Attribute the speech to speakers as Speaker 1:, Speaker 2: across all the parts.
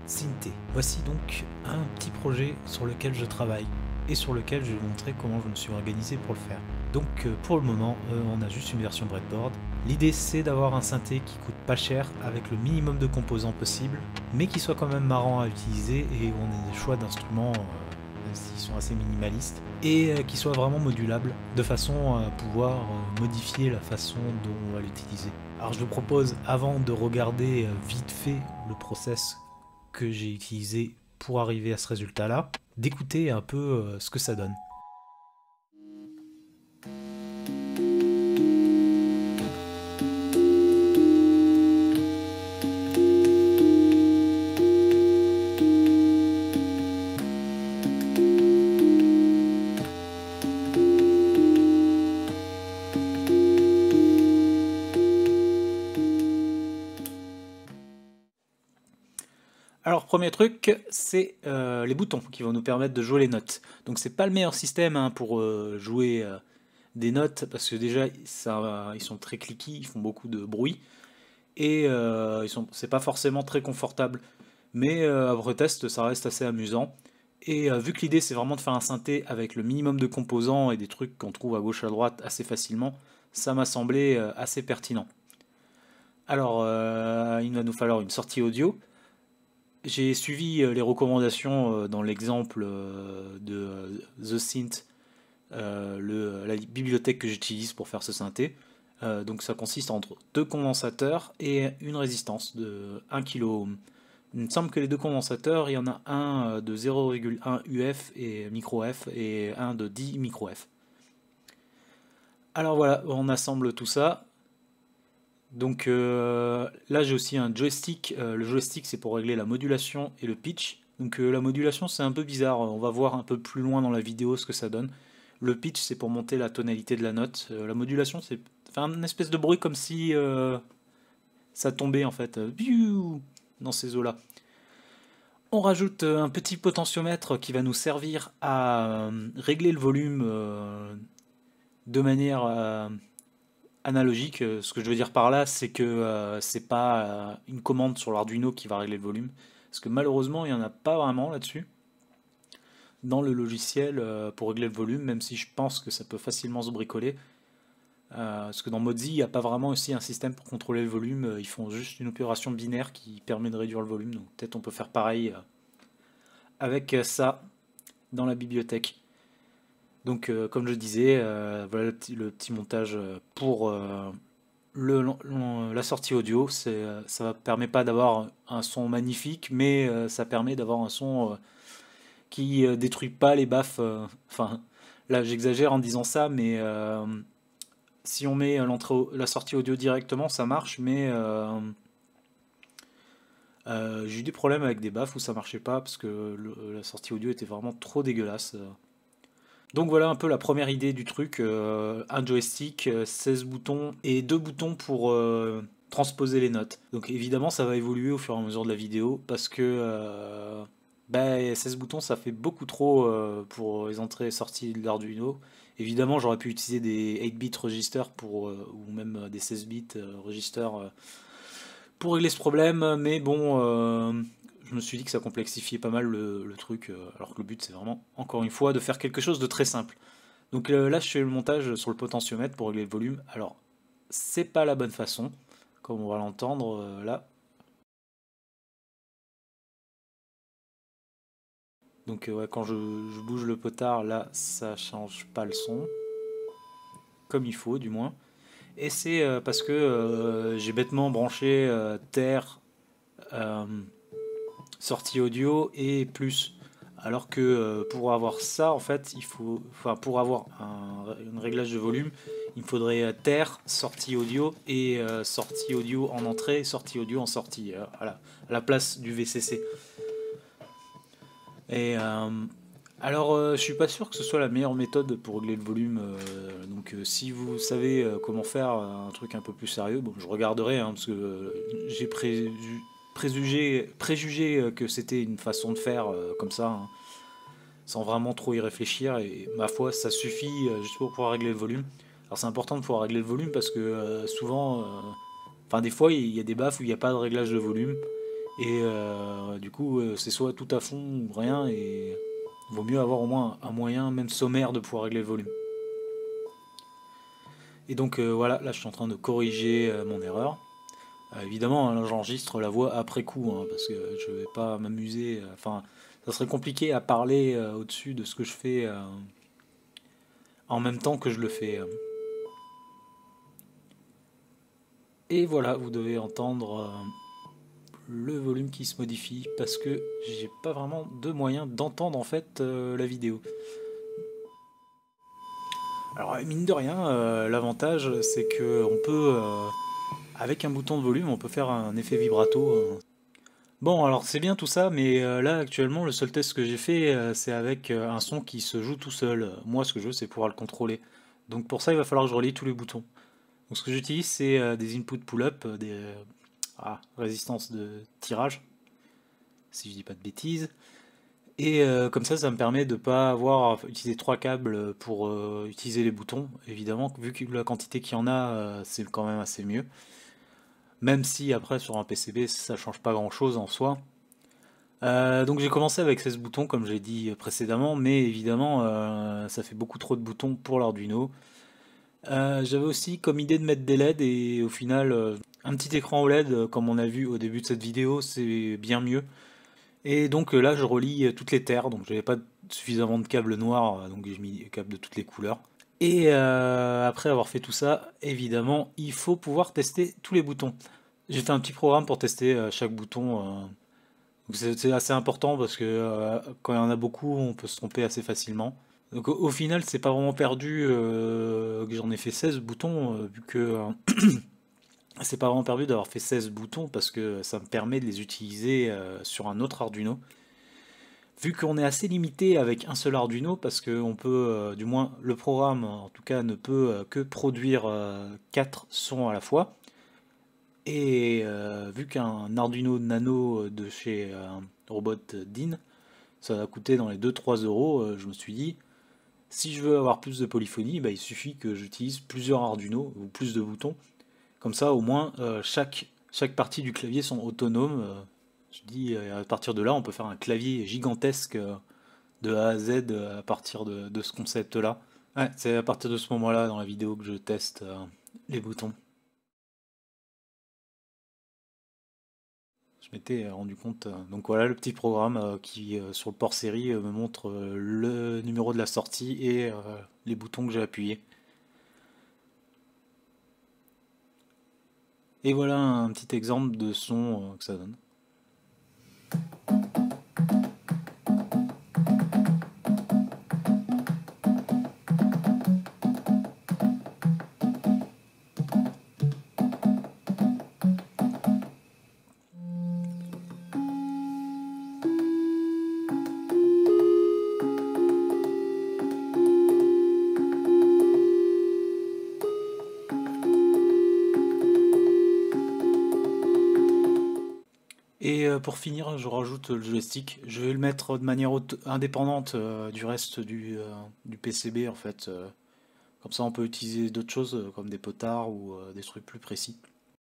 Speaker 1: Synthé. Voici donc un petit projet sur lequel je travaille et sur lequel je vais vous montrer comment je me suis organisé pour le faire. Donc pour le moment, on a juste une version breadboard. L'idée c'est d'avoir un synthé qui coûte pas cher avec le minimum de composants possible, mais qui soit quand même marrant à utiliser et où on ait des choix d'instruments même s'ils sont assez minimalistes, et qui soit vraiment modulable de façon à pouvoir modifier la façon dont on va l'utiliser. Alors je vous propose, avant de regarder vite fait le process que j'ai utilisé pour arriver à ce résultat là, d'écouter un peu ce que ça donne. Alors premier truc, c'est les boutons qui vont nous permettre de jouer les notes. Donc c'est pas le meilleur système hein, pour jouer des notes parce que déjà ils sont très cliqués, ils font beaucoup de bruit et c'est pas forcément très confortable. Mais après test, ça reste assez amusant. Et vu que l'idée c'est vraiment de faire un synthé avec le minimum de composants et des trucs qu'on trouve à gauche à droite assez facilement, ça m'a semblé assez pertinent. Alors il va nous falloir une sortie audio. J'ai suivi les recommandations dans l'exemple de The Synth, la bibliothèque que j'utilise pour faire ce synthé. Donc ça consiste entre deux condensateurs et une résistance de 1 kΩ. Il me semble que les deux condensateurs, il y en a un de 0,1 UF et micro F et un de 10 micro F. Alors voilà, on assemble tout ça. Donc là j'ai aussi un joystick. Le joystick c'est pour régler la modulation et le pitch. Donc la modulation c'est un peu bizarre, on va voir un peu plus loin dans la vidéo ce que ça donne. Le pitch c'est pour monter la tonalité de la note. La modulation c'est un espèce de bruit comme si ça tombait en fait dans ces eaux là. On rajoute un petit potentiomètre qui va nous servir à régler le volume de manière analogique. Ce que je veux dire par là, c'est que c'est pas une commande sur l'Arduino qui va régler le volume. Parce que malheureusement, il n'y en a pas vraiment là-dessus. Dans le logiciel pour régler le volume, même si je pense que ça peut facilement se bricoler. Parce que dans Modsy, il n'y a pas vraiment aussi un système pour contrôler le volume. Ils font juste une opération binaire qui permet de réduire le volume. Donc peut-être on peut faire pareil avec ça dans la bibliothèque. Donc comme je disais, voilà le petit montage pour la sortie audio. Ça permet pas d'avoir un son magnifique, mais ça permet d'avoir un son qui détruit pas les baffes. Enfin, là j'exagère en disant ça, mais si on met la sortie audio directement, ça marche, mais j'ai eu des problèmes avec des baffes où ça marchait pas parce que la sortie audio était vraiment trop dégueulasse. Donc voilà un peu la première idée du truc, un joystick, 16 boutons et deux boutons pour transposer les notes. Donc évidemment ça va évoluer au fur et à mesure de la vidéo parce que 16 boutons ça fait beaucoup trop pour les entrées et sorties de l'Arduino. Évidemment j'aurais pu utiliser des 8-bit registers ou même des 16 bits registers pour régler ce problème, mais bon, je me suis dit que ça complexifiait pas mal le truc, alors que le but c'est vraiment, encore une fois, de faire quelque chose de très simple. Donc là, je fais le montage sur le potentiomètre pour régler le volume. Alors, c'est pas la bonne façon, comme on va l'entendre là. Donc ouais, quand je bouge le potard, là, ça change pas le son, comme il faut du moins. Et c'est parce que j'ai bêtement branché terre, euh, sortie audio et plus. Alors que pour avoir ça, en fait, pour avoir un réglage de volume, il me faudrait terre, sortie audio et sortie audio en entrée, sortie audio en sortie, voilà, à la place du VCC. Et alors, je suis pas sûr que ce soit la meilleure méthode pour régler le volume. Donc, si vous savez comment faire un truc un peu plus sérieux, bon, je regarderai, hein, parce que j'ai préjugé que c'était une façon de faire comme ça, hein, sans vraiment trop y réfléchir. Et ma foi, ça suffit juste pour pouvoir régler le volume. Alors, c'est important de pouvoir régler le volume parce que souvent, enfin, des fois, il y a des baffes où il n'y a pas de réglage de volume. Et du coup, c'est soit tout à fond ou rien, et il vaut mieux avoir au moins un moyen, même sommaire, de pouvoir régler le volume. Et donc voilà, là je suis en train de corriger mon erreur. Évidemment, hein, j'enregistre la voix après coup, hein, parce que je vais pas m'amuser. Enfin, ça serait compliqué à parler au-dessus de ce que je fais en même temps que je le fais. Et voilà, vous devez entendre le volume qui se modifie parce que j'ai pas vraiment de moyen d'entendre en fait la vidéo. Alors mine de rien, l'avantage c'est que on peut avec un bouton de volume on peut faire un effet vibrato. Bon alors c'est bien tout ça, mais là actuellement le seul test que j'ai fait c'est avec un son qui se joue tout seul. Moi ce que je veux c'est pouvoir le contrôler. Donc pour ça il va falloir que je relie tous les boutons. Donc ce que j'utilise c'est des input pull-up, des résistances de tirage, si je dis pas de bêtises. Et comme ça me permet de ne pas avoir à utiliser trois câbles pour utiliser les boutons. Évidemment, vu que la quantité qu'il y en a, c'est quand même assez mieux. Même si après sur un PCB, ça change pas grand-chose en soi. Donc j'ai commencé avec 16 boutons, comme j'ai dit précédemment, mais évidemment, ça fait beaucoup trop de boutons pour l'Arduino. J'avais aussi comme idée de mettre des LED et au final, un petit écran OLED, comme on a vu au début de cette vidéo, c'est bien mieux. Et donc là, je relie toutes les terres, donc j'avais pas suffisamment de câbles noirs, donc j'ai mis des câbles de toutes les couleurs. Et après avoir fait tout ça, évidemment, il faut pouvoir tester tous les boutons. J'ai fait un petit programme pour tester chaque bouton. Donc c'est assez important parce que quand il y en a beaucoup, on peut se tromper assez facilement. Donc au final, c'est pas vraiment perdu que j'en ai fait 16 boutons, vu que c'est pas vraiment perdu d'avoir fait 16 boutons parce que ça me permet de les utiliser sur un autre Arduino. Vu qu'on est assez limité avec un seul Arduino, parce que on peut, du moins le programme en tout cas ne peut que produire 4 sons à la fois. Et vu qu'un Arduino Nano de chez Robot DIN, ça va coûter dans les 2-3 euros, je me suis dit, si je veux avoir plus de polyphonie, bah, il suffit que j'utilise plusieurs Arduino ou plus de boutons. Comme ça, au moins, chaque partie du clavier sont autonomes. Je dis, à partir de là, on peut faire un clavier gigantesque de A à Z à partir de ce concept-là. Ouais, c'est à partir de ce moment-là dans la vidéo que je teste les boutons. Je m'étais rendu compte. Donc voilà le petit programme qui, sur le port série, me montre le numéro de la sortie et les boutons que j'ai appuyés. Et voilà un petit exemple de son que ça donne. Et pour finir, je rajoute le joystick. Je vais le mettre de manière indépendante du reste du PCB en fait. Comme ça, on peut utiliser d'autres choses comme des potards ou des trucs plus précis.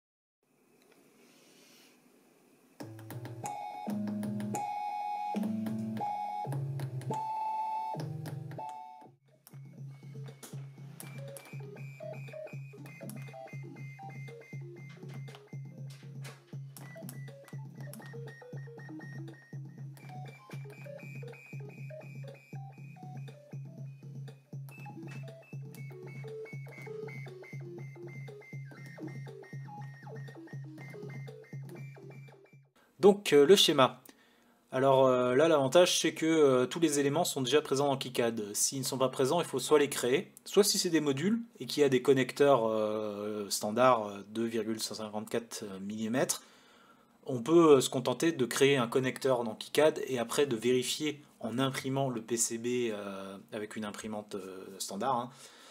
Speaker 1: Donc le schéma. Alors là, l'avantage, c'est que tous les éléments sont déjà présents dans KiCad. S'ils ne sont pas présents, il faut soit les créer, soit si c'est des modules et qu'il y a des connecteurs standards 2,154 mm, on peut se contenter de créer un connecteur dans KiCad et après de vérifier en imprimant le PCB avec une imprimante standard, hein,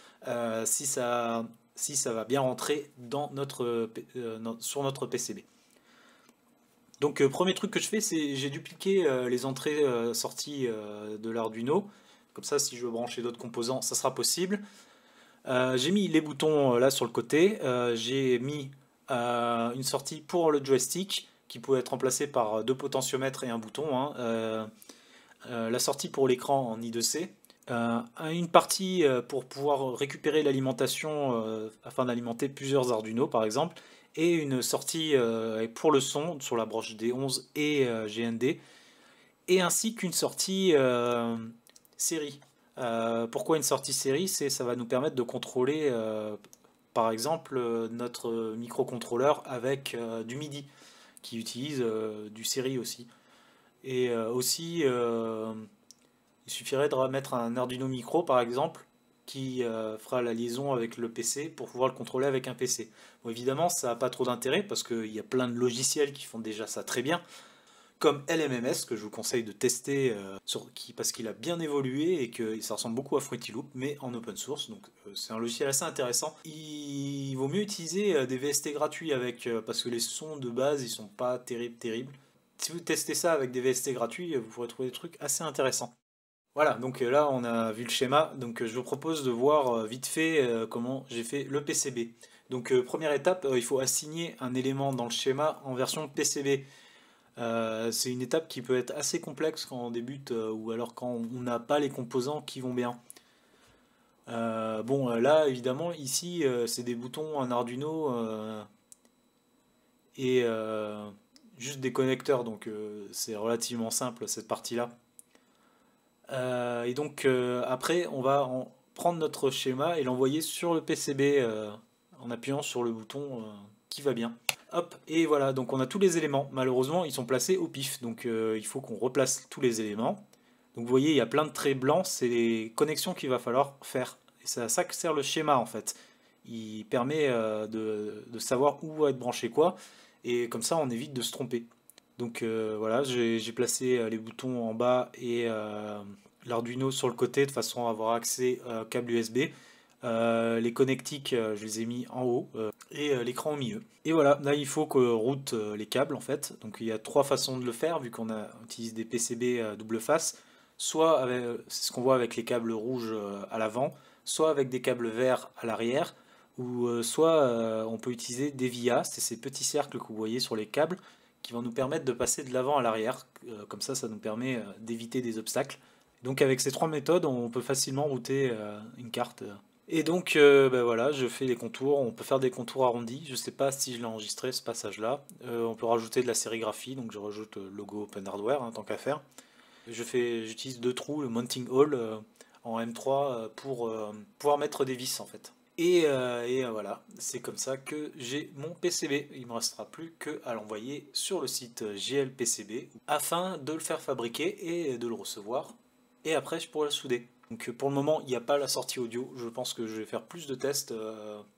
Speaker 1: si ça va bien rentrer dans sur notre PCB. Donc premier truc que je fais, c'est j'ai dupliqué les entrées sorties de l'Arduino. Comme ça, si je veux brancher d'autres composants, ça sera possible. J'ai mis les boutons là sur le côté. J'ai mis une sortie pour le joystick. qui peut être remplacé par deux potentiomètres et un bouton, hein. La sortie pour l'écran en I2C, une partie pour pouvoir récupérer l'alimentation afin d'alimenter plusieurs Arduino par exemple, et une sortie pour le son sur la broche D11 et GND, et ainsi qu'une sortie série. Pourquoi une sortie série? Ça va nous permettre de contrôler par exemple notre microcontrôleur avec du MIDI qui utilise du série aussi. Et aussi, il suffirait de mettre un Arduino Micro par exemple qui fera la liaison avec le PC pour pouvoir le contrôler avec un PC. Bon, évidemment, ça n'a pas trop d'intérêt parce qu'il y a plein de logiciels qui font déjà ça très bien, comme LMMS que je vous conseille de tester parce qu'il a bien évolué et que ça ressemble beaucoup à Fruity Loop mais en open source, donc c'est un logiciel assez intéressant. Il vaut mieux utiliser des VST gratuits avec parce que les sons de base ils sont pas terribles. Si vous testez ça avec des VST gratuits, vous pourrez trouver des trucs assez intéressants. Voilà, donc là on a vu le schéma, donc je vous propose de voir vite fait comment j'ai fait le PCB. Donc première étape, il faut assigner un élément dans le schéma en version PCB. C'est une étape qui peut être assez complexe quand on débute ou alors quand on n'a pas les composants qui vont bien. Bon, là évidemment, ici c'est des boutons, un Arduino et juste des connecteurs, donc c'est relativement simple cette partie-là. Et donc après, on va prendre notre schéma et l'envoyer sur le PCB en appuyant sur le bouton qui va bien. Hop, et voilà, donc on a tous les éléments. Malheureusement, ils sont placés au pif, donc il faut qu'on replace tous les éléments. Donc vous voyez, il y a plein de traits blancs, c'est les connexions qu'il va falloir faire. Et c'est à ça que sert le schéma en fait. Il permet de savoir où va être branché quoi, et comme ça on évite de se tromper. Donc voilà, j'ai placé les boutons en bas et l'Arduino sur le côté de façon à avoir accès câble USB. Les connectiques, je les ai mis en haut et l'écran au milieu. Et voilà, là il faut qu'on route les câbles en fait. Donc il y a trois façons de le faire vu qu'on utilise des PCB double face. Soit c'est ce qu'on voit avec les câbles rouges à l'avant, soit avec des câbles verts à l'arrière, ou soit on peut utiliser des VIA, c'est ces petits cercles que vous voyez sur les câbles qui vont nous permettre de passer de l'avant à l'arrière. Comme ça nous permet d'éviter des obstacles. Donc avec ces trois méthodes, on peut facilement router une carte. Et donc ben voilà, je fais les contours, on peut faire des contours arrondis, je ne sais pas si je l'ai enregistré ce passage-là. On peut rajouter de la sérigraphie, donc je rajoute le logo Open Hardware, hein, tant qu'à faire. J'utilise deux trous, le mounting hole en M3 pour pouvoir mettre des vis en fait. Et voilà, c'est comme ça que j'ai mon PCB. Il ne me restera plus qu'à l'envoyer sur le site GLPCB afin de le faire fabriquer et de le recevoir. Et après, je pourrai le souder. Donc pour le moment, il n'y a pas la sortie audio. Je pense que je vais faire plus de tests